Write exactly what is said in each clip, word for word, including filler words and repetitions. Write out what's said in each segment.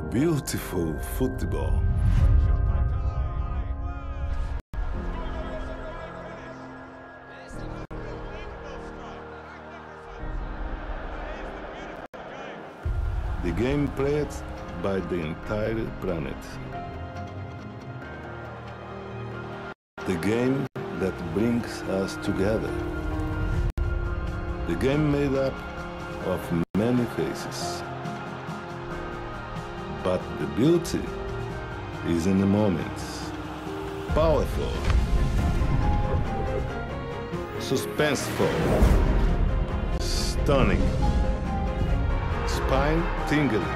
Beautiful football. The game played by the entire planet. The game that brings us together. The game made up of many faces. But the beauty is in the moments. Powerful. Suspenseful. Stunning. Spine-tingling.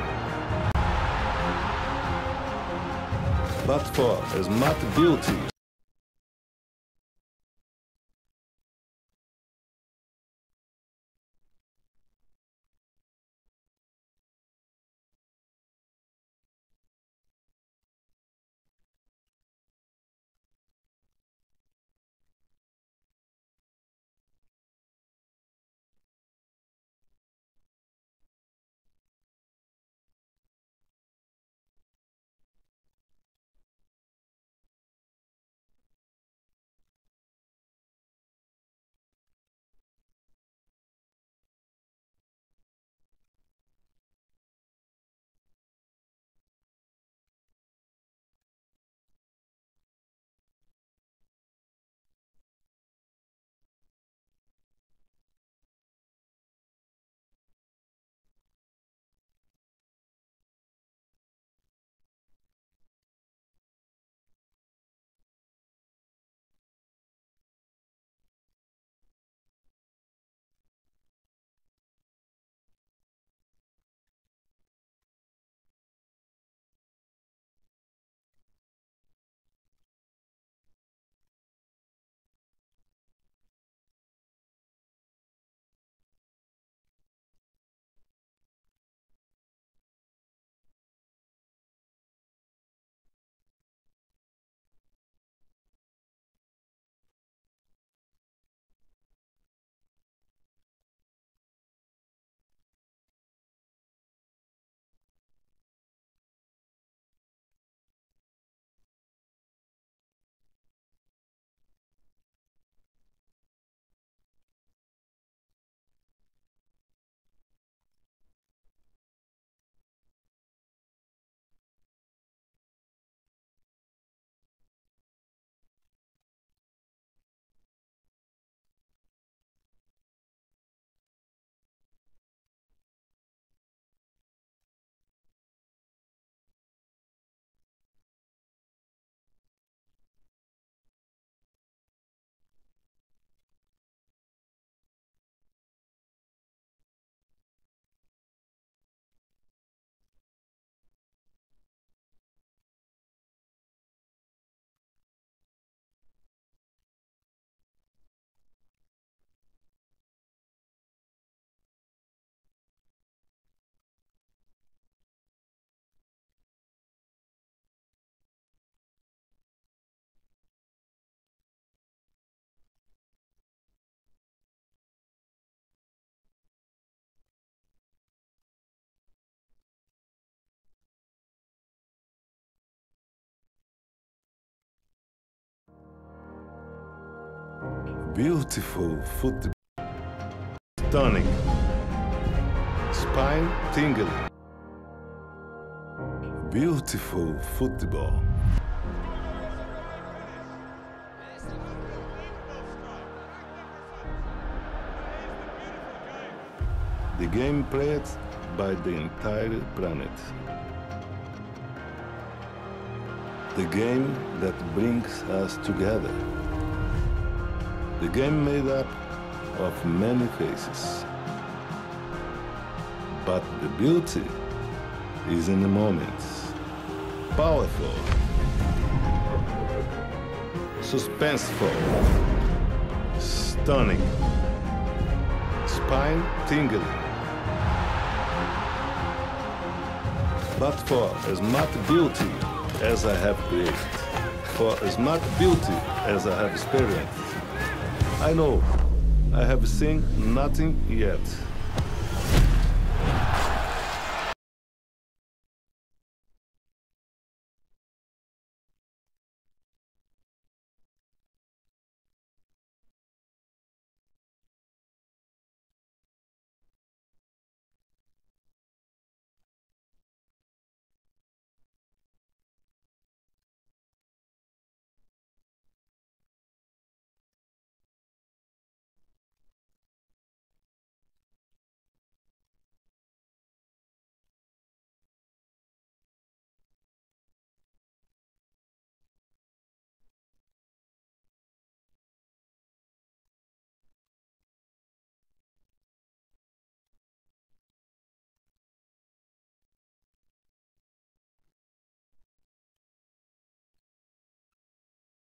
But for a smart beauty, beautiful football. Stunning. Spine-tingling. Beautiful football. The game played by the entire planet. The game that brings us together. The game made up of many faces. But the beauty is in the moments. Powerful. Suspenseful. Stunning. Spine-tingling. But for a smart beauty as I have created, for a smart beauty as I have experienced, I know I have seen nothing yet.